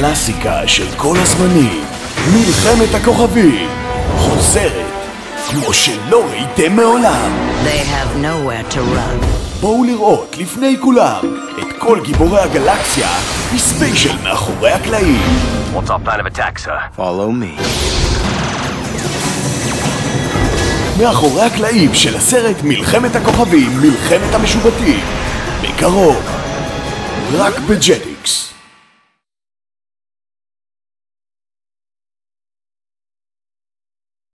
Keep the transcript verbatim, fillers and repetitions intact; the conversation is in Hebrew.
הקלאסיקה של כל הזמנים, מלחמת הכוכבים, חוזרת כמו שלא ראיתם מעולם. They have nowhere to run. בואו לראות לפני כולם את כל גיבורי הגלקסיה בספיישל מאחורי הקלעים. What's our plan of attack, sir? Follow me. מאחורי הקלעים של הסרט מלחמת הכוכבים, מלחמת המשובטים. בקרוב, רק בג'טיקס.